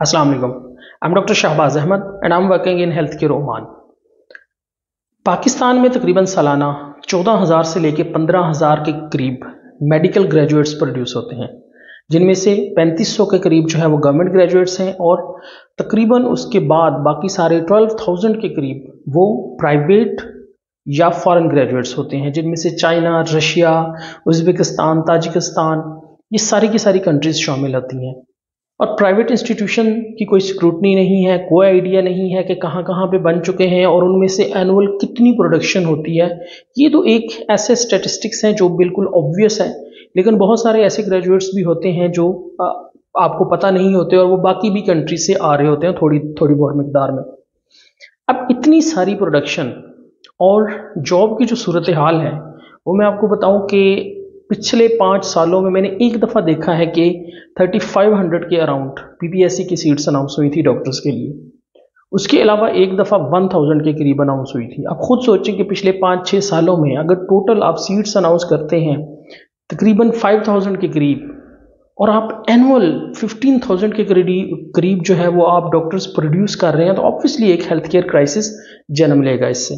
Assalamu alaikum. I'm Dr. Shahbaz Ahmed and I'm working in Healthcare Oman. Pakistan में तकरीबन सालाना 14,000 से लेकर 15,000 के करीब मेडिकल ग्रेजुएट्स प्रोड्यूस होते हैं, जिनमें से 3500 के करीब जो है वो गवर्नमेंट ग्रेजुएट्स हैं और तकरीबन उसके बाद बाकी सारे 12,000 के करीब वो प्राइवेट या फॉरेन ग्रेजुएट्स होते हैं, जिनमें से चाइना, रशिया, उज़्बेकिस्तान, ताजिकिस्तान, ये सारी की सारी कंट्रीज शामिल होती हैं। और प्राइवेट इंस्टीट्यूशन की कोई स्क्रूटनी नहीं है, कोई आइडिया नहीं है कि कहाँ कहाँ पे बन चुके हैं और उनमें से एनुअल कितनी प्रोडक्शन होती है। ये तो एक ऐसे स्टैटिस्टिक्स हैं जो बिल्कुल ऑब्वियस है, लेकिन बहुत सारे ऐसे ग्रेजुएट्स भी होते हैं जो आपको पता नहीं होते और वो बाकी भी कंट्री से आ रहे होते हैं थोड़ी थोड़ी बहुत मिकदार में। अब इतनी सारी प्रोडक्शन और जॉब की जो सूरत हाल है वो मैं आपको बताऊं कि पिछले 5 सालों में मैंने एक दफ़ा देखा है कि 3500 के अराउंड पीपीएससी की सीट्स अनाउंस हुई थी डॉक्टर्स के लिए। उसके अलावा एक दफ़ा 1000 के करीब अनाउंस हुई थी। आप खुद सोचें कि पिछले 5-6 सालों में अगर टोटल आप सीट्स अनाउंस करते हैं तकरीबन 5000 के करीब और आप एनुअल 15,000 के करीब जो है वो आप डॉक्टर्स प्रोड्यूस कर रहे हैं, तो ऑब्वियसली एक हेल्थ केयर क्राइसिस जन्म लेगा इससे।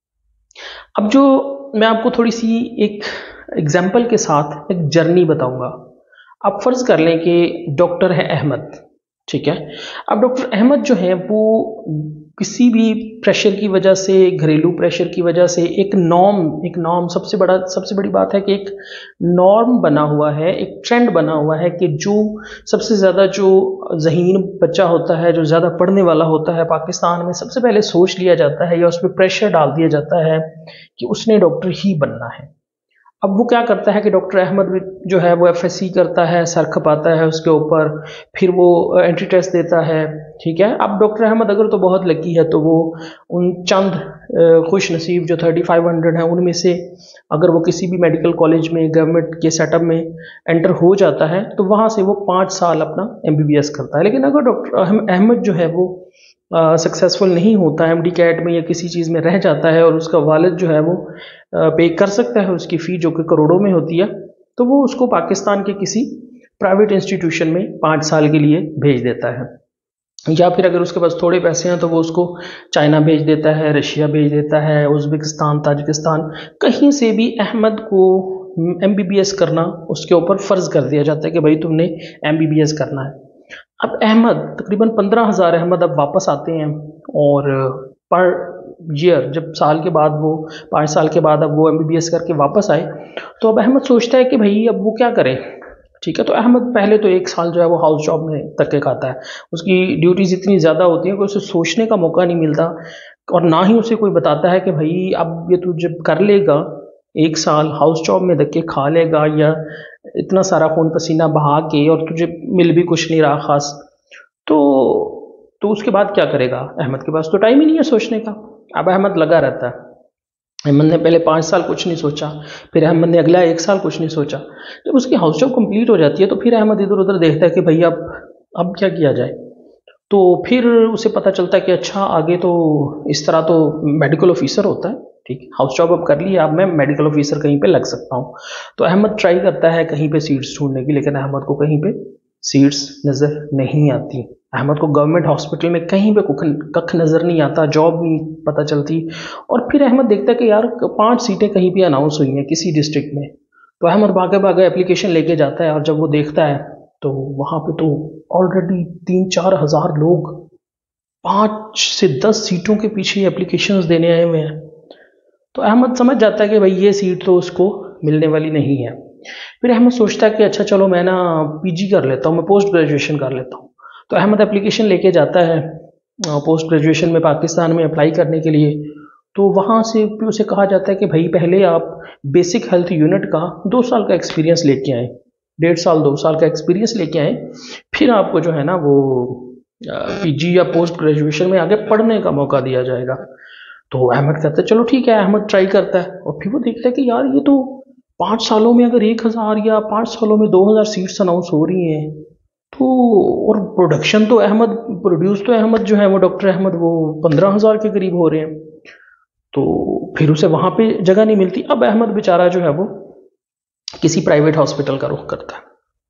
अब जो मैं आपको थोड़ी सी एक एग्जाम्पल के साथ एक जर्नी बताऊंगा। आप फर्ज कर लें कि डॉक्टर है अहमद, ठीक है। अब डॉक्टर अहमद जो है वो किसी भी प्रेशर की वजह से, घरेलू प्रेशर की वजह से एक नॉर्म सबसे बड़ी बात है कि एक नॉर्म बना हुआ है, एक ट्रेंड बना हुआ है कि जो सबसे ज़्यादा जो ज़हीन बच्चा होता है, जो ज़्यादा पढ़ने वाला होता है पाकिस्तान में, सबसे पहले सोच लिया जाता है या उस पर प्रेशर डाल दिया जाता है कि उसने डॉक्टर ही बनना है। अब वो क्या करता है कि डॉक्टर अहमद जो है वो एफएससी करता है, सर खपाता है उसके ऊपर, फिर वो एंट्री टेस्ट देता है, ठीक है। अब डॉक्टर अहमद अगर तो बहुत लकी है तो वो उन चंद खुश नसीब जो 3500 हैं उनमें से अगर वो किसी भी मेडिकल कॉलेज में गवर्नमेंट के सेटअप में एंटर हो जाता है तो वहाँ से वो 5 साल अपना एमबीबीएस करता है। लेकिन अगर डॉक्टर अहमद जो है वो सक्सेसफुल नहीं होता है, एमडी कैट में या किसी चीज़ में रह जाता है और उसका वालिद जो है वो पे कर सकता है उसकी फ़ी जो कि करोड़ों में होती है, तो वो उसको पाकिस्तान के किसी प्राइवेट इंस्टीट्यूशन में 5 साल के लिए भेज देता है। या फिर अगर उसके पास थोड़े पैसे हैं तो वो उसको चाइना भेज देता है, रशिया भेज देता है, उज़्बेकिस्तान, ताजिकिस्तान, कहीं से भी अहमद को एमबीबीएस करना उसके ऊपर फ़र्ज़ कर दिया जाता है कि भाई तुमने एमबीबीएस करना है। अब अहमद तकरीबन 15,000 अहमद अब वापस आते हैं और पर ईयर जब साल के बाद वो 5 साल के बाद अब वो एमबीबीएस करके वापस आए, तो अब अहमद सोचता है कि भाई अब वो क्या करे, ठीक है। तो अहमद पहले तो 1 साल जो है वो हाउस जॉब में धक्के खाता है। उसकी ड्यूटीज़ इतनी ज़्यादा होती हैं कि उसे सोचने का मौका नहीं मिलता और ना ही उसे कोई बताता है कि भाई अब ये तू जब कर लेगा 1 साल हाउस जॉब में धक्के खा लेगा या इतना सारा खून पसीना बहा के और तुझे मिल भी कुछ नहीं रहा ख़ास, तो उसके बाद क्या करेगा। अहमद के पास तो टाइम ही नहीं है सोचने का। अब अहमद लगा रहता है। अहमद ने पहले 5 साल कुछ नहीं सोचा, फिर अहमद ने अगला 1 साल कुछ नहीं सोचा। जब उसकी हाउस जॉब कंप्लीट हो जाती है तो फिर अहमद इधर उधर देखता है कि भाई अब क्या किया जाए। तो फिर उसे पता चलता है कि अच्छा आगे तो इस तरह तो मेडिकल ऑफिसर होता है, ठीक है। हाउस जॉब अब कर ली, अब मैं मेडिकल ऑफिसर कहीं पे लग सकता हूँ। तो अहमद ट्राई करता है कहीं पे सीट्स ढूंढने की, लेकिन अहमद को कहीं पे सीट्स नज़र नहीं आती। अहमद को गवर्नमेंट हॉस्पिटल में कहीं पे कख नज़र नहीं आता, जॉब नहीं पता चलती। और फिर अहमद देखता है कि यार 5 सीटें कहीं भी अनाउंस हुई हैं किसी डिस्ट्रिक्ट में। तो अहमद भागे भागे एप्लीकेशन लेके जाता है और जब वो देखता है तो वहाँ पे तो ऑलरेडी 3-4 हज़ार लोग 5 से 10 सीटों के पीछे एप्लीकेशंस देने आए हुए हैं। तो अहमद समझ जाता है कि भाई ये सीट तो उसको मिलने वाली नहीं है। फिर अहमद सोचता है कि अच्छा चलो मैं ना पीजी कर लेता हूँ, मैं पोस्ट ग्रेजुएशन कर लेता हूँ। तो अहमद एप्लीकेशन लेके जाता है पोस्ट ग्रेजुएशन में पाकिस्तान में अप्लाई करने के लिए। तो वहाँ से भी उसे कहा जाता है कि भाई पहले आप बेसिक हेल्थ यूनिट का 2 साल का एक्सपीरियंस लेके आए, 1.5 साल 2 साल का एक्सपीरियंस लेके आए, फिर आपको जो है ना वो पीजी या पोस्ट ग्रेजुएशन में आगे पढ़ने का मौका दिया जाएगा। तो अहमद कहता है चलो ठीक है। अहमद ट्राई करता है और फिर वो देखता है कि यार ये तो 5 सालों में अगर 1000 या 5 सालों में 2000 सीट्स अनाउंस हो रही हैं, तो और प्रोडक्शन तो अहमद प्रोड्यूस तो अहमद जो है वो डॉक्टर अहमद वो 15,000 के करीब हो रहे हैं। तो फिर उसे वहाँ पे जगह नहीं मिलती। अब अहमद बेचारा जो है वो किसी प्राइवेट हॉस्पिटल का रुख करता है।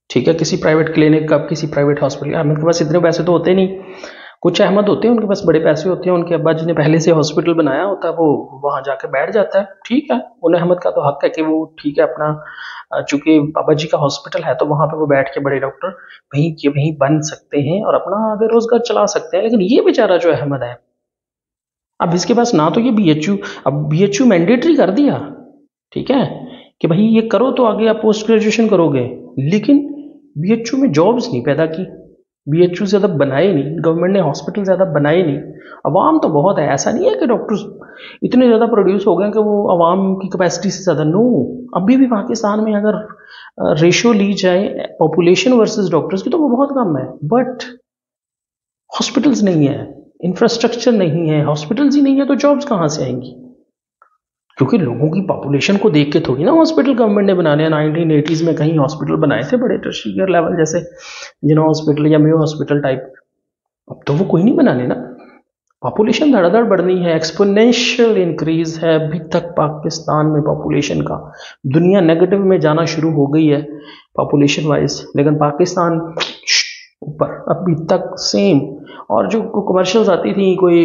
ठीक है, किसी प्राइवेट क्लिनिक का, किसी प्राइवेट हॉस्पिटल। अहमद के पास इतने पैसे तो होते नहीं, कुछ अहमद होते हैं उनके पास बड़े पैसे होते हैं, उनके अब्बा जी ने पहले से हॉस्पिटल बनाया होता है, वो वहाँ जाके बैठ जाता है। ठीक है, उन्हें अहमद का तो हक है कि वो ठीक है अपना, चूंकि बाबा जी का हॉस्पिटल है तो वहाँ पे वो बैठ के बड़े डॉक्टर वहीं के वहीं बन सकते हैं और अपना आगे रोजगार चला सकते हैं। लेकिन ये बेचारा जो अहमद है, अब इसके पास ना तो ये बीएचयू, अब बीएचयू मैंडेटरी कर दिया, ठीक है, कि भाई ये करो तो आगे आप पोस्ट ग्रेजुएशन करोगे, लेकिन बीएचयू में जॉब्स नहीं पैदा की, बीएचयू ज़्यादा बनाए नहीं, गवर्नमेंट ने हॉस्पिटल ज़्यादा बनाए नहीं। अवाम तो बहुत है, ऐसा नहीं है कि डॉक्टर्स इतने ज़्यादा प्रोड्यूस हो गए कि वो अवाम की कैपेसिटी से ज़्यादा, नो। अभी भी पाकिस्तान में अगर रेशो ली जाए पॉपुलेशन वर्सेस डॉक्टर्स की तो वो बहुत कम है, बट हॉस्पिटल्स नहीं है, इंफ्रास्ट्रक्चर नहीं है, हॉस्पिटल्स ही नहीं है तो जॉब्स कहाँ से आएंगी? क्योंकि लोगों की पॉपुलेशन को देख के थोड़ी ना हॉस्पिटल गवर्नमेंट ने बनाने हैं। 1980s में कहीं हॉस्पिटल बनाए थे बड़े टर्शियरी केयर लेवल, जैसे जिनो हॉस्पिटल या मेयो हॉस्पिटल टाइप, अब तो वो कोई नहीं बनाने ना। पॉपुलेशन धड़ाधड़ बढ़नी है, एक्सपोनेंशियल इंक्रीज है अभी तक पाकिस्तान में पॉपुलेशन का। दुनिया नेगेटिव में जाना शुरू हो गई है पॉपुलेशन वाइज, लेकिन पाकिस्तान ऊपर अभी तक सेम। और जो कमर्शियल्स आती थी कोई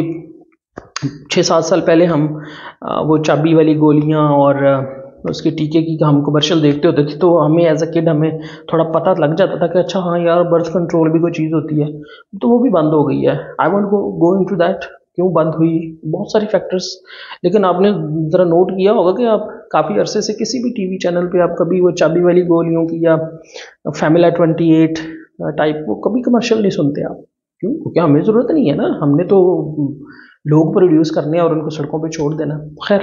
6-7 साल पहले, हम वो चाबी वाली गोलियां और उसके टीके की हम कमर्शियल देखते होते थे, तो हमें एज अ किड हमें थोड़ा पता लग जाता था कि अच्छा हाँ यार बर्थ कंट्रोल भी कोई चीज़ होती है, तो वो भी बंद हो गई है। I want go into that, क्यों बंद हुई, बहुत सारी फैक्टर्स। लेकिन आपने ज़रा नोट किया होगा कि आप काफ़ी अरसे से किसी भी टीवी चैनल पे आप कभी वो चाबी वाली गोलियों की या फैमिला 28 टाइप वो कभी कमर्शियल नहीं सुनते आप। क्यों? क्योंकि हमें ज़रूरत नहीं है ना, हमने तो लोग प्रोड्यूस करने और उनको सड़कों पे छोड़ देना। खैर,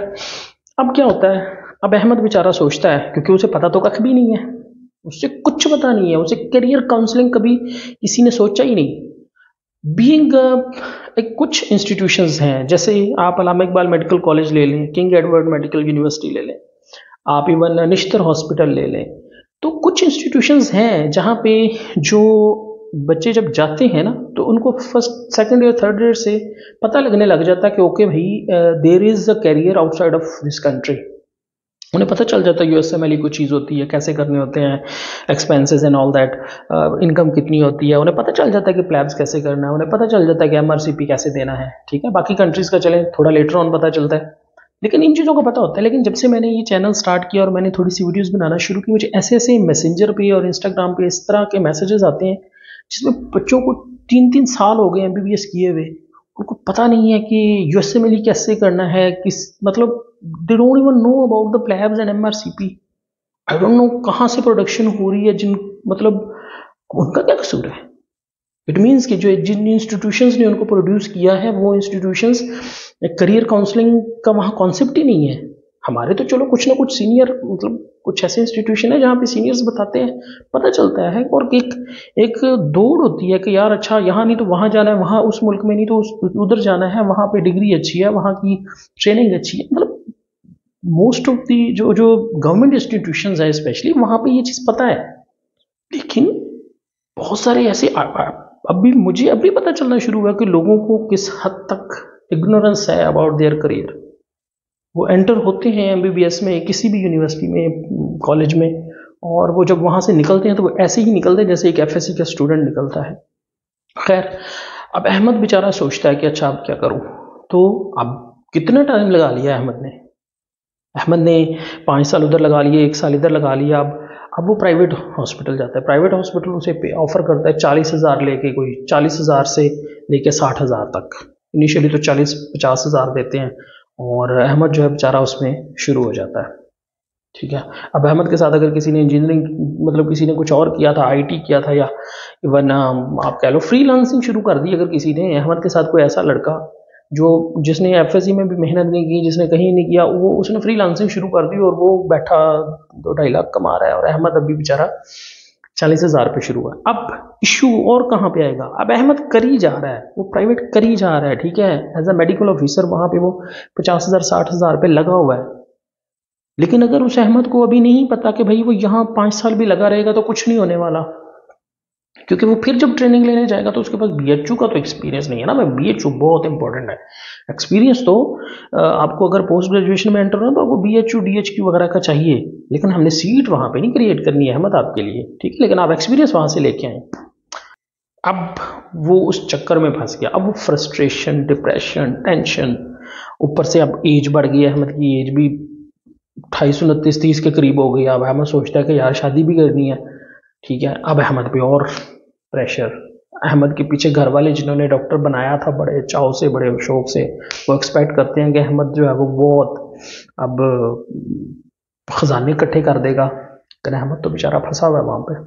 अब क्या होता है, अब अहमद बेचारा सोचता है, क्योंकि उसे पता तो कख भी नहीं है, उससे कुछ पता नहीं है, उसे करियर काउंसलिंग कभी किसी ने सोचा ही नहीं। बीइंग एक कुछ इंस्टीट्यूशंस हैं, जैसे आप अल्लामा इकबाल मेडिकल कॉलेज ले लें, किंग एडवर्ड मेडिकल यूनिवर्सिटी ले लें, आप इवन निश्तर हॉस्पिटल ले लें, तो कुछ इंस्टीट्यूशंस हैं जहाँ पे जो बच्चे जब जाते हैं ना तो उनको first second year third year से पता लगने लग जाता है कि ओके भाई there is a career outside of this country. उन्हें पता चल जाता है यूएसएमएल कोई चीज़ होती है, कैसे करने होते हैं expenses and all that, income कितनी होती है, उन्हें पता चल जाता है कि प्लैब्स कैसे करना है, उन्हें पता चल जाता है कि एमआरसीपी कैसे देना है। ठीक है, बाकी कंट्रीज़ का चले थोड़ा लेटर ऑन पता चलता है, लेकिन इन चीज़ों का पता होता है। लेकिन जब से मैंने ये चैनल स्टार्ट किया और मैंने थोड़ी सी वीडियोस बनाना शुरू की, मुझे ऐसे ऐसे मैसेंजर पे और इंस्टाग्राम पे इस तरह के मैसेजेस आते हैं जिसमें बच्चों को 3-3 साल हो गए एमबीबीएस किए हुए, उनको पता नहीं है कि यूएसएमएल कैसे करना है, किस मतलब they don't even know about the PLABs and MRCP. I don't know कहाँ से प्रोडक्शन हो रही है, जिन मतलब उनका क्या कसूर है। इट मीन्स कि जो जिन इंस्टीट्यूशंस ने उनको प्रोड्यूस किया है वो इंस्टीट्यूशंस करियर काउंसलिंग का वहाँ कॉन्सेप्ट ही नहीं है। हमारे तो चलो कुछ ना कुछ सीनियर मतलब कुछ ऐसे इंस्टीट्यूशन है जहाँ पे सीनियर्स बताते हैं, पता चलता है, और एक दौड़ होती है कि यार अच्छा यहाँ नहीं तो वहाँ जाना है, वहाँ उस मुल्क में नहीं तो उधर जाना है, वहाँ पे डिग्री अच्छी है, वहाँ की ट्रेनिंग अच्छी है। मतलब मोस्ट ऑफ दी जो जो गवर्नमेंट इंस्टीट्यूशंस है स्पेशली वहाँ पे ये चीज़ पता है, लेकिन बहुत सारे ऐसे मुझे अभी पता चलना शुरू हुआ कि लोगों को किस हद तक इग्नोरेंस है अबाउट देयर करियर। वो एंटर होते हैं एमबीबीएस में किसी भी यूनिवर्सिटी में कॉलेज में, और वो जब वहाँ से निकलते हैं तो वो ऐसे ही निकलते हैं जैसे एक एफएससी का स्टूडेंट निकलता है। खैर, अब अहमद बेचारा सोचता है कि अच्छा अब क्या करूँ, तो अब कितना टाइम लगा लिया अहमद ने 5 साल उधर लगा लिए, 1 साल इधर लगा लिया। अब वो प्राइवेट हॉस्पिटल जाता है, प्राइवेट हॉस्पिटल उसे ऑफर करता है 40,000 लेके, कोई 40,000 से लेके 60,000 तक। इनिशियली तो 40-50 हज़ार देते हैं, और अहमद जो है बेचारा उसमें शुरू हो जाता है। ठीक है, अब अहमद के साथ अगर किसी ने इंजीनियरिंग मतलब किसी ने कुछ और किया था, आईटी किया था, या इवन आप कह लो फ्रीलांसिंग शुरू कर दी अगर किसी ने, अहमद के साथ कोई ऐसा लड़का जो जिसने एफएससी में भी मेहनत नहीं की, जिसने कहीं नहीं किया, वो उसने फ्रीलांसिंग शुरू कर दी और वो बैठा 2-2.5 लाख कमा रहा है, और अहमद अभी बेचारा 40,000 पे शुरू हुआ। अब इशू और कहाँ पे आएगा, अब अहमद करी जा रहा है, वो प्राइवेट करी जा रहा है, ठीक है, एज अ मेडिकल ऑफिसर वहाँ पे वो 50,000 60,000 पे लगा हुआ है। लेकिन अगर उस अहमद को अभी नहीं पता कि भाई वो यहाँ 5 साल भी लगा रहेगा तो कुछ नहीं होने वाला, क्योंकि वो फिर जब ट्रेनिंग लेने जाएगा तो उसके पास बीएचयू का तो एक्सपीरियंस नहीं है ना भाई। बीएचयू बहुत इंपॉर्टेंट है। एक्सपीरियंस तो आपको अगर पोस्ट ग्रेजुएशन में एंटर होना तो आपको बीएचयू डीएचक्यू वगैरह का चाहिए, लेकिन हमने सीट वहां पे नहीं क्रिएट करनी है अहमद आपके लिए, ठीक है, लेकिन आप एक्सपीरियंस वहां से लेके आए। अब वो उस चक्कर में फंस गया। अब वो फ्रस्ट्रेशन, डिप्रेशन, टेंशन, ऊपर से अब एज बढ़ गई है, अहमद की एज भी 28-29-30 के करीब हो गई। अब अहमद सोचता है कि यार शादी भी करनी है, ठीक है। अब अहमद पे और प्रेशर। अहमद के पीछे घर वाले जिन्होंने डॉक्टर बनाया था बड़े चाव से, बड़े शौक से, वो एक्सपेक्ट करते हैं कि अहमद जो है वो बहुत अब खजाने इकट्ठे कर देगा, लेकिन अहमद तो बेचारा फंसा हुआ है वहां पे।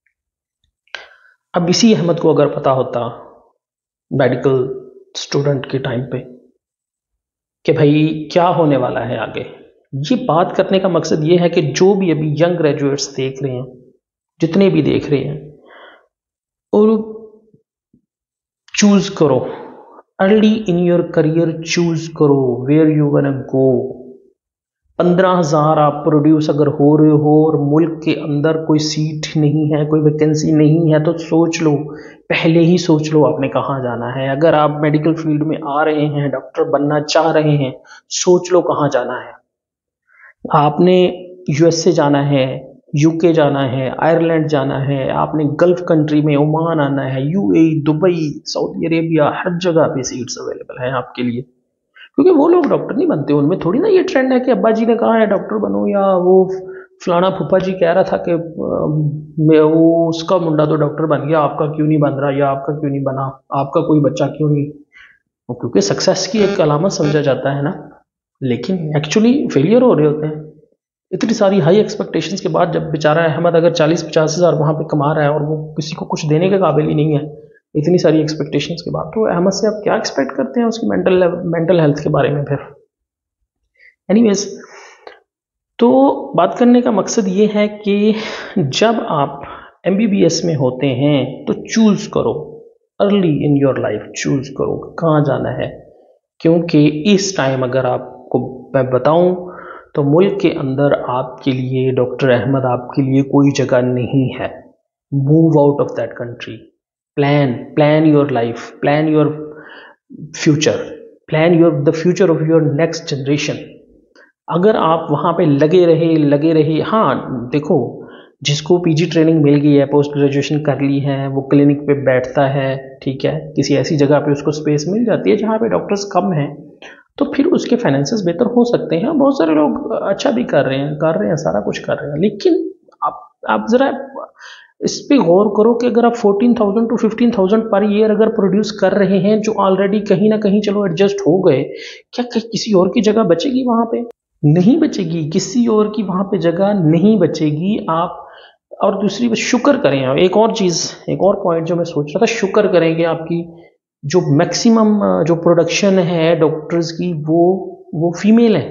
अब इसी अहमद को अगर पता होता मेडिकल स्टूडेंट के टाइम पे कि भाई क्या होने वाला है आगे, ये बात करने का मकसद ये है कि जो भी अभी यंग ग्रेजुएट्स देख रहे हैं, जितने भी देख रहे हैं, और चूज करो early in your career, choose करो वेयर यू वांट गो। 15,000 आप प्रोड्यूस अगर हो रहे हो और मुल्क के अंदर कोई सीट नहीं है, कोई वैकेंसी नहीं है, तो सोच लो, पहले ही सोच लो आपने कहाँ जाना है। अगर आप मेडिकल फील्ड में आ रहे हैं, डॉक्टर बनना चाह रहे हैं, सोच लो कहाँ जाना है। आपने यूएसए जाना है, यूके जाना है, आयरलैंड जाना है, आपने गल्फ कंट्री में ओमान आना है, यूएई, दुबई, सऊदी अरेबिया, हर जगह पे सीट्स अवेलेबल हैं आपके लिए। क्योंकि वो लोग डॉक्टर नहीं बनते, उनमें थोड़ी ना ये ट्रेंड है कि अब्बा जी ने कहा है डॉक्टर बनो, या वो फलाना फूफा जी कह रहा था कि वो उसका मुंडा तो डॉक्टर बन गया, आपका क्यों नहीं बन रहा, या आपका क्यों नहीं बना, आपका कोई बच्चा क्यों नहीं। वो क्योंकि सक्सेस की एक अलामत समझा जाता है ना, लेकिन एक्चुअली फेलियर हो रहे होते हैं। इतनी सारी हाई एक्सपेक्टेशंस के बाद जब बेचारा अहमद अगर 40-50 हज़ार वहाँ पे कमा रहा है और वो किसी को कुछ देने के काबिल ही नहीं है, इतनी सारी एक्सपेक्टेशंस के बाद, तो अहमद से आप क्या एक्सपेक्ट करते हैं उसकी मेंटल हेल्थ के बारे में फिर। एनीवेज, तो बात करने का मकसद ये है कि जब आप एमबीबीएस में होते हैं तो चूज करो early in your life, choose करो कहाँ जाना है। क्योंकि इस टाइम अगर आपको मैं बताऊं तो मुल्क के अंदर आपके लिए, डॉक्टर अहमद आपके लिए कोई जगह नहीं है। Move out of that country, plan your life, plan your future, plan your the future of your next generation. अगर आप वहाँ पे लगे रहे, हाँ देखो, जिसको पीजी ट्रेनिंग मिल गई है, पोस्ट ग्रेजुएशन कर ली है, वो क्लिनिक पे बैठता है, ठीक है, किसी ऐसी जगह पे उसको स्पेस मिल जाती है जहाँ पे डॉक्टर्स कम हैं, तो फिर उसके फाइनेंसेस बेहतर हो सकते हैं। बहुत सारे लोग अच्छा भी कर रहे हैं, सारा कुछ कर रहे हैं, लेकिन आप जरा इस पे गौर करो कि अगर आप 14,000 to 15,000 पर ईयर अगर प्रोड्यूस कर रहे हैं, जो ऑलरेडी कहीं ना कहीं चलो एडजस्ट हो गए, क्या किसी और की जगह बचेगी वहां पे? नहीं बचेगी, किसी और की वहां पे जगह नहीं बचेगी। आप और दूसरी बात, शुक्र करें, एक और चीज, एक और पॉइंट जो मैं सोच रहा था, शुक्र करेंगे आपकी जो मैक्सिमम जो प्रोडक्शन है डॉक्टर्स की, वो फीमेल है।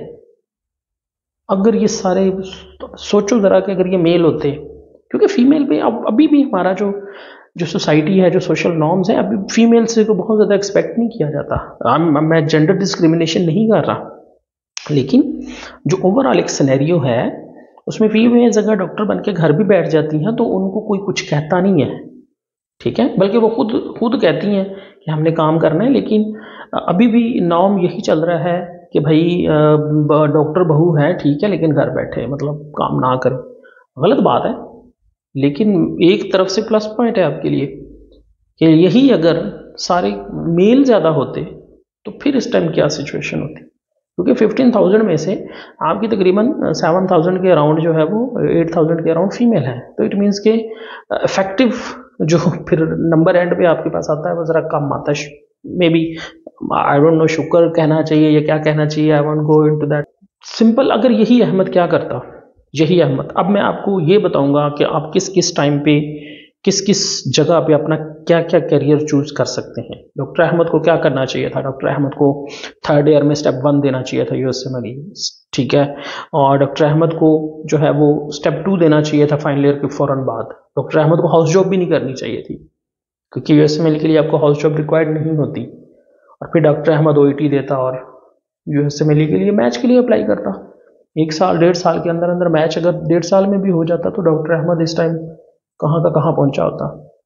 अगर ये सारे सोचो जरा कि अगर ये मेल होते, क्योंकि फीमेल पे अभी भी हमारा जो जो सोसाइटी है, जो सोशल नॉर्म्स हैं, अभी फीमेल से को बहुत ज़्यादा एक्सपेक्ट नहीं किया जाता। मैं जेंडर डिस्क्रिमिनेशन नहीं कर रहा, लेकिन जो ओवरऑल एक सिनेरियो है उसमें फीमेल्स अगर डॉक्टर बन के घर भी बैठ जाती हैं तो उनको कोई कुछ कहता नहीं है, ठीक है, बल्कि वो खुद कहती हैं कि हमने काम करना है। लेकिन अभी भी नॉर्म यही चल रहा है कि भाई डॉक्टर बहू है, ठीक है, लेकिन घर बैठे, मतलब काम ना करें। गलत बात है, लेकिन एक तरफ से प्लस पॉइंट है आपके लिए कि यही अगर सारे मेल ज़्यादा होते तो फिर इस टाइम क्या सिचुएशन होती। क्योंकि 15,000 में से आपकी तकरीबन 7,000 के अराउंड जो है वो 8,000 के अराउंड फीमेल है, तो इट मीन्स के इफेक्टिव जो फिर नंबर एंड पे आपके पास आता है वो ज़रा कम आता है। Maybe I don't know शुक्र कहना चाहिए या क्या कहना चाहिए, I won't go into that. Simple, अगर यही अहमद क्या करता, यही अहमद, अब मैं आपको ये बताऊंगा कि आप किस किस टाइम पे, किस किस जगह पे अपना क्या क्या करियर चूज कर सकते हैं। डॉक्टर अहमद को क्या करना चाहिए था? डॉक्टर अहमद को 3rd ईयर में स्टेप 1 देना चाहिए था यूएसए में, ठीक है, और डॉक्टर अहमद को जो है वो स्टेप 2 देना चाहिए था फाइनल ईयर के फौरन बाद। डॉक्टर अहमद को हाउस जॉब भी नहीं करनी चाहिए थी, क्योंकि यूएसए में के लिए आपको हाउस जॉब रिक्वायर्ड नहीं होती। और फिर डॉक्टर अहमद ओईटी देता और यूएसए में के लिए मैच के लिए अप्लाई करता। 1 साल 1.5 साल के अंदर मैच अगर 1.5 साल में भी हो जाता तो डॉक्टर अहमद इस टाइम कहाँ का कहाँ पहुंचा होता।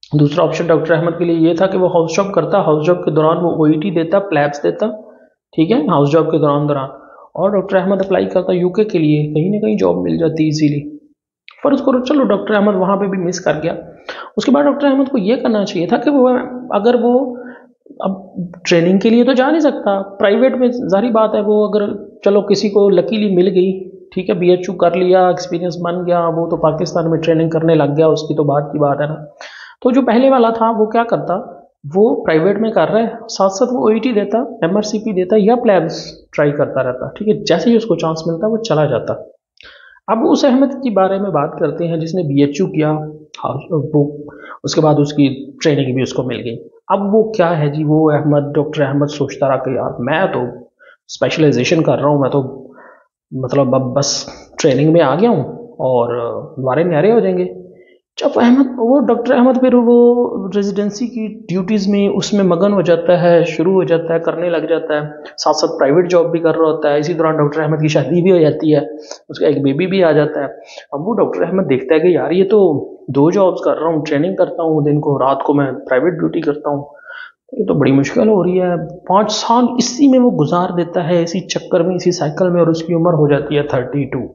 दूसरा ऑप्शन डॉक्टर अहमद के लिए ये था कि वो हाउस जॉब करता, हाउस जॉब के दौरान वो ओईटी देता, प्लैब्स देता, ठीक है, हाउस जॉब के दौरान और डॉक्टर अहमद अप्लाई करता यूके के लिए, कहीं ना कहीं जॉब मिल जाती इजीली। फर्ज करो चलो डॉक्टर अहमद वहाँ पे भी मिस कर गया। उसके बाद डॉक्टर अहमद को ये करना चाहिए था कि वो, अगर वो अब ट्रेनिंग के लिए तो जा नहीं सकता, प्राइवेट में जारी बात है, वो अगर चलो किसी को लकीली मिल गई, ठीक है, बीएचयू कर लिया, एक्सपीरियंस बन गया, वो तो पाकिस्तान में ट्रेनिंग करने लग गया, उसकी तो बात की बात है ना। तो जो पहले वाला था वो क्या करता, वो प्राइवेट में कर रहा है, साथ साथ वो ओईटी देता, एमआरसीपी देता या प्लैब्स ट्राई करता रहता, ठीक है, जैसे ही उसको चांस मिलता वो चला जाता। अब उस अहमद के बारे में बात करते हैं जिसने बीएचयू किया, वो उसके बाद उसकी ट्रेनिंग भी उसको मिल गई। अब वो क्या है जी, वो अहमद, डॉक्टर अहमद सोचता रहा कि यार मैं तो स्पेशलाइजेशन कर रहा हूँ, मैं तो मतलब अब बस ट्रेनिंग में आ गया हूँ और द्वारे न्यारे हो जाएंगे। जब अहमद, वो डॉक्टर अहमद फिर वो रेजिडेंसी की ड्यूटीज़ में उसमें मगन हो जाता है, शुरू हो जाता है, करने लग जाता है, साथ साथ प्राइवेट जॉब भी कर रहा होता है। इसी दौरान डॉक्टर अहमद की शादी भी हो जाती है, उसका एक बेबी भी आ जाता है। अब वो डॉक्टर अहमद देखता है कि यार ये तो 2 जॉब्स कर रहा हूँ, ट्रेनिंग करता हूँ दिन को, रात को मैं प्राइवेट ड्यूटी करता हूँ, ये तो बड़ी मुश्किल हो रही है। 5 साल इसी में वो गुजार देता है, इसी चक्कर में, इसी साइकिल में, और उसकी उम्र हो जाती है 32।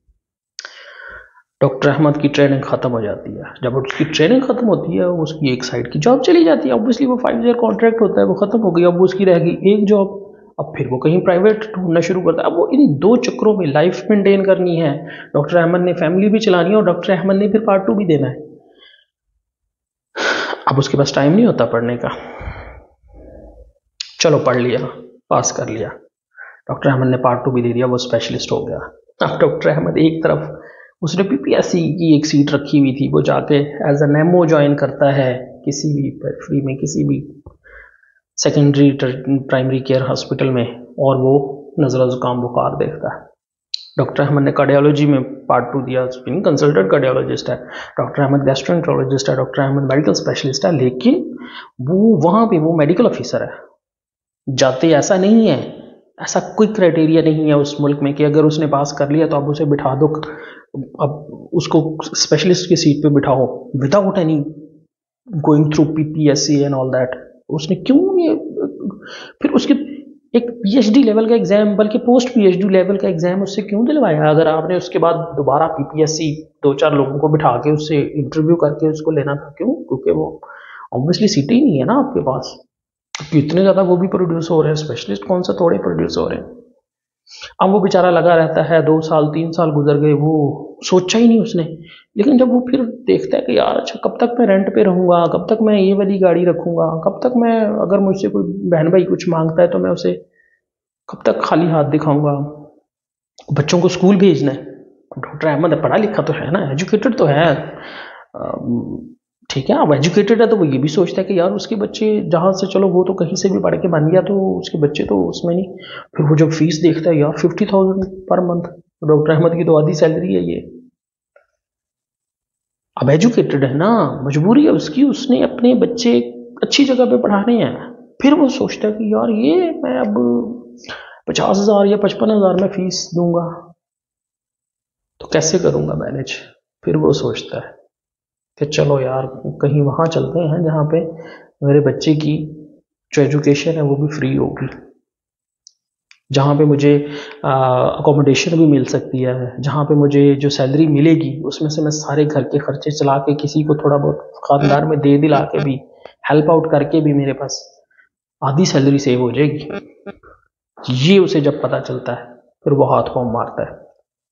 डॉक्टर अहमद की ट्रेनिंग खत्म हो जाती है। जब उसकी ट्रेनिंग खत्म होती है, उसकी एक साइड की जॉब चली जाती है, ऑब्वियसली वो 5 ईयर कॉन्ट्रैक्ट होता है, वो खत्म हो गई, अब उसकी रहेगी एक जॉब। अब फिर वो कहीं प्राइवेट ढूंढना शुरू करता है। अब वो इन 2 चक्करों में लाइफ मेंटेन करनी है, डॉक्टर अहमद ने फैमिली भी चलानी है और डॉक्टर अहमद ने फिर पार्ट 2 भी देना है। अब उसके पास टाइम नहीं होता पढ़ने का। चलो पढ़ लिया, पास कर लिया, डॉक्टर अहमद ने पार्ट 2 भी दे दिया, वो स्पेशलिस्ट हो गया। अब डॉक्टर अहमद एक तरफ, उसने पीपीएससी की एक सीट रखी हुई थी, वो जाके एज एन एमओ ज्वाइन करता है किसी भी फ्री में, किसी भी सेकेंडरी प्राइमरी केयर हॉस्पिटल में, और वो नज़ला जुकाम बुखार देखता है। डॉक्टर अहमद ने कार्डियोलॉजी में पार्ट 2 दिया, कंसल्टेंट कार्डियोलॉजिस्ट है, डॉक्टर अहमद गैस्ट्रोएंटरोलॉजिस्ट है, डॉक्टर अहमद मेडिकल स्पेशलिस्ट है, लेकिन वो वहाँ पे वो मेडिकल ऑफिसर है। जाते ऐसा नहीं है, ऐसा कोई क्राइटेरिया नहीं है उस मुल्क में कि अगर उसने पास कर लिया तो अब उसे बिठा दो, अब उसको स्पेशलिस्ट की सीट पे बिठाओ without any going through PPSC and all that. उसने क्यों ये, फिर उसके एक पीएचडी लेवल का एग्जाम, बल्कि पोस्ट पीएचडी लेवल का एग्जाम उससे क्यों दिलवाया, अगर आपने उसके बाद दोबारा पीपीएससी 2-4 लोगों को बिठा के उससे इंटरव्यू करके उसको लेना था, क्यों? क्योंकि वो ऑब्वियसली सीटें ही नहीं है ना आपके पास, इतने ज़्यादा वो भी प्रोड्यूस हो रहे हैं, स्पेशलिस्ट कौन सा थोड़े प्रोड्यूस हो रहे हैं। अब वो बेचारा लगा रहता है, 2 साल 3 साल गुजर गए, वो सोचा ही नहीं उसने। लेकिन जब वो फिर देखता है कि यार अच्छा कब तक मैं रेंट पे रहूँगा, कब तक मैं ये वाली गाड़ी रखूँगा, कब तक मैं, अगर मुझसे कोई बहन भाई कुछ मांगता है तो मैं उसे कब तक खाली हाथ दिखाऊंगा, बच्चों को स्कूल भेजना है। डॉक्टर अहमद पढ़ा लिखा तो है ना, एजुकेटेड तो है, ठीक है, अब एजुकेटेड है तो वो ये भी सोचता है कि यार उसके बच्चे जहाँ से, चलो वो तो कहीं से भी पढ़ के बन गया, तो उसके बच्चे तो उसमें नहीं। फिर वो जब फीस देखता है, यार 50,000 पर मंथ, डॉक्टर अहमद की तो आधी सैलरी है ये। अब एजुकेटेड है ना, मजबूरी है उसकी, उसने अपने बच्चे अच्छी जगह पे पढ़ाने हैं। फिर वो सोचता है कि यार ये मैं अब 50,000 या 55,000 में फीस दूंगा तो कैसे करूंगा मैनेज। फिर वो सोचता है कि चलो यार कहीं वहाँ चलते हैं जहाँ पे मेरे बच्चे की जो एजुकेशन है वो भी फ्री होगी, जहाँ पे मुझे अकोमोडेशन भी मिल सकती है, जहाँ पे मुझे जो सैलरी मिलेगी उसमें से मैं सारे घर के खर्चे चला के, किसी को थोड़ा बहुत खानदान में दे दिला के भी, हेल्प आउट करके भी मेरे पास आधी सैलरी सेव हो जाएगी। ये उसे जब पता चलता है फिर वो हाथ पांव मारता है।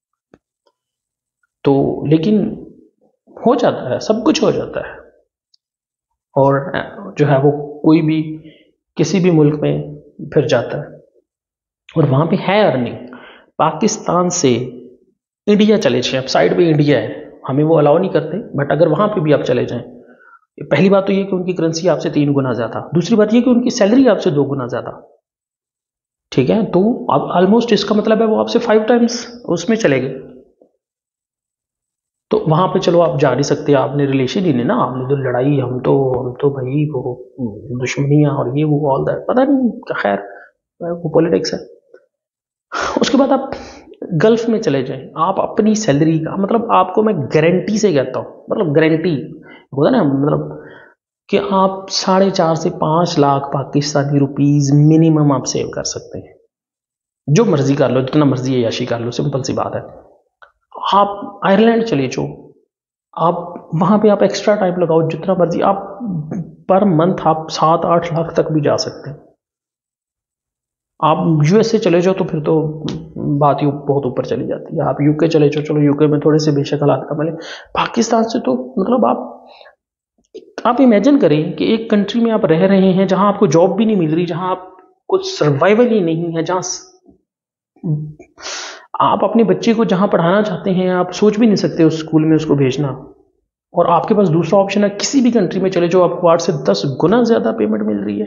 तो लेकिन हो जाता है, सब कुछ हो जाता है, और जो है वो कोई भी किसी भी मुल्क में फिर जाता है और वहाँ पे है अर्निंग। पाकिस्तान से इंडिया चले जाएं, अब साइड पे इंडिया है, हमें वो अलाउ नहीं करते, बट अगर वहाँ पे भी आप चले जाएं, पहली बात तो ये कि उनकी करेंसी आपसे 3 गुना ज़्यादा, दूसरी बात ये कि उनकी सैलरी आपसे 2 गुना ज़्यादा, ठीक है। तो अब ऑलमोस्ट इसका मतलब है वो आपसे 5 टाइम्स उसमें चले गए। तो वहाँ पे चलो आप जा नहीं सकते, आपने रिलेशन ही नहीं ना, आपने तो लड़ाई, हम तो भाई वो दुश्मनियाँ और ये वो ऑल दैट, पता नहीं, खैर वो पॉलिटिक्स है। उसके बाद आप गल्फ में चले जाएं, आप अपनी सैलरी का, मतलब आपको मैं गारंटी से कहता हूँ, मतलब गारंटी होता ना, मतलब कि आप 4.5 से 5 लाख पाकिस्तानी रुपीस मिनिमम आप सेव कर सकते हैं। जो मर्जी कर लो, जितना मर्जी अय्याशी कर लो, सिंपल सी बात है। आप आयरलैंड चले जाओ, आप वहाँ पे आप एक्स्ट्रा टाइम लगाओ, जितना मर्जी आप पर मंथ आप 7-8 लाख तक भी जा सकते हैं। आप यूएसए चले जाओ तो फिर तो बात ही बहुत ऊपर चली जाती है। आप यूके चले जाओ, चलो यूके में थोड़े से बेशक हालात कम है, पाकिस्तान से तो मतलब आप इमेजिन करें कि एक कंट्री में आप रह रहे हैं जहां आपको जॉब भी नहीं मिल रही, जहां आपको सर्वाइवल ही नहीं है, जहां आप अपने बच्चे को जहां पढ़ाना चाहते हैं आप सोच भी नहीं सकते उस स्कूल में उसको भेजना, और आपके पास दूसरा ऑप्शन है किसी भी कंट्री में चले जाओ, आपको 8 से 10 गुना ज्यादा पेमेंट मिल रही है।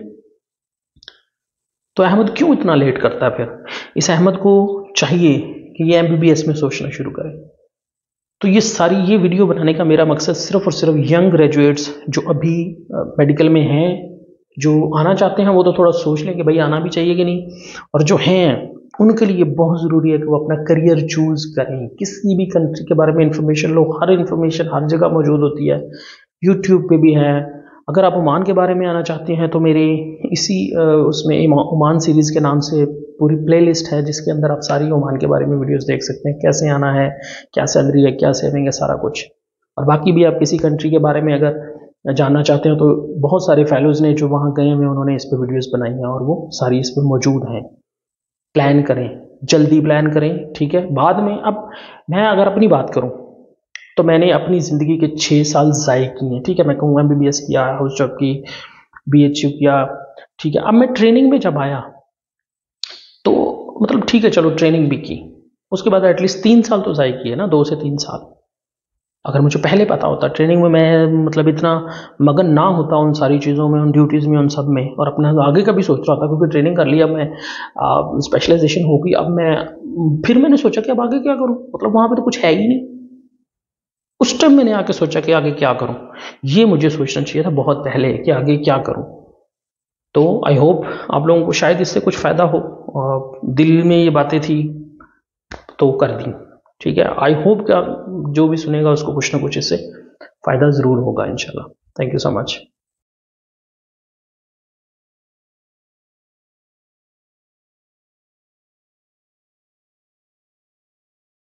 तो अहमद क्यों इतना लेट करता है? फिर इस अहमद को चाहिए कि ये एमबीबीएस में सोचना शुरू करे। तो ये वीडियो बनाने का मेरा मकसद सिर्फ और सिर्फ यंग ग्रेजुएट्स जो अभी मेडिकल में हैं, जो आना चाहते हैं, वो तो थोड़ा सोच लें कि भाई आना भी चाहिए कि नहीं, और जो हैं उनके लिए बहुत ज़रूरी है कि वो अपना करियर चूज़ करें। किसी भी कंट्री के बारे में इंफॉर्मेशन लो, हर इंफॉर्मेशन हर जगह मौजूद होती है, यूट्यूब पे भी है। अगर आप ओमान के बारे में आना चाहते हैं तो मेरे इसी उसमें ओमान सीरीज़ के नाम से पूरी प्लेलिस्ट है, जिसके अंदर आप सारी ओमान के बारे में वीडियोस देख सकते हैं, कैसे आना है, क्या सैलरी है, क्या सेविंग है, सारा कुछ। और बाकी भी आप किसी कंट्री के बारे में अगर जानना चाहते हो तो बहुत सारे फेलोज़ ने जो वहाँ गए हुए उन्होंने इस पर वीडियोज़ बनाई हैं और वो सारी इस पर मौजूद हैं। प्लान करें, जल्दी प्लान करें, ठीक है। बाद में अब मैं अगर अपनी बात करूं तो मैंने अपनी ज़िंदगी के 6 साल ज़ाय किए हैं, ठीक है। मैं कहूँ एमबीबीएस किया, हाउस जॉब की, बीएचयू किया, ठीक है। अब मैं ट्रेनिंग में जब आया तो मतलब ठीक है चलो ट्रेनिंग भी की, उसके बाद एटलीस्ट 3 साल तो ज़ाय किए ना, 2 से 3 साल। अगर मुझे पहले पता होता, ट्रेनिंग में मैं मतलब इतना मगन ना होता उन सारी चीज़ों में, उन ड्यूटीज़ में, उन सब में, और अपना आगे का भी सोच रहा था, क्योंकि ट्रेनिंग कर लिया मैं, स्पेशलाइजेशन होगी, अब फिर मैंने सोचा कि अब आगे क्या करूं, मतलब वहाँ पे तो कुछ है ही नहीं। उस टाइम मैंने आके सोचा कि आगे क्या करूं, ये मुझे सोचना चाहिए था बहुत पहले कि आगे क्या करूं। तो आई होप आप लोगों को शायद इससे कुछ फ़ायदा हो, और दिल में ये बातें थी तो कर दी, ठीक है। आई होप कि जो भी सुनेगा उसको कुछ ना कुछ इससे फ़ायदा ज़रूर होगा इंशाल्लाह। Thank you so much.